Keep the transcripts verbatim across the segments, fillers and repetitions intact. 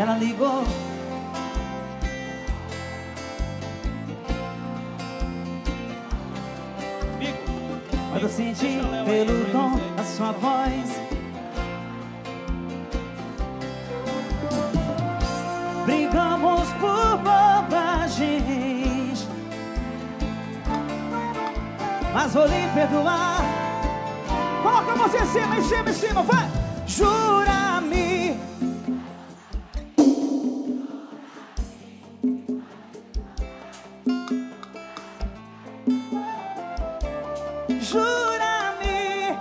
ela ligou. Quando eu senti pelo tom da sua voz, brigamos por bobagens, mas vou lhe perdoar. Coloca você em cima, em cima, em cima, vai! Jura-me. Jura-me.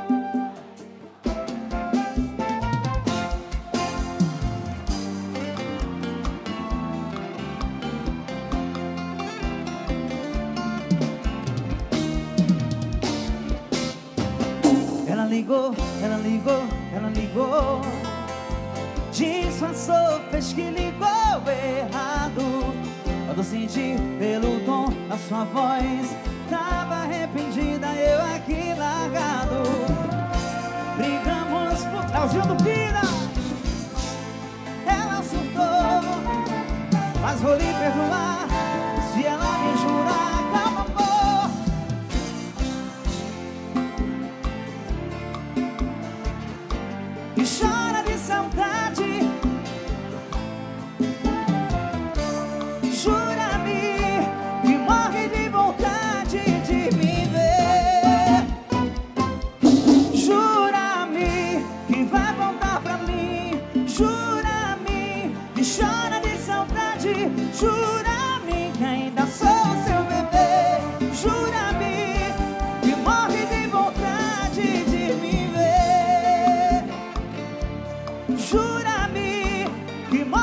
Ela ligou, ela ligou, ela ligou. Disfarçou, fez que ligou errado. Quando eu senti pelo tom da sua voz, tava arrependida, eu aqui largado. Brigamos por Claudinho do Pina. Ela surtou, mas vou lhe perdoar se ela me jurar. Calma, amor. E chora de saudade. Jura-me que morre de vontade de me ver. Jura-me que vai voltar pra mim. Jura-me que chora de saudade. Jura-me que ainda sou seu bebê. Jura-me que morre de vontade de me ver. Jura-me que morre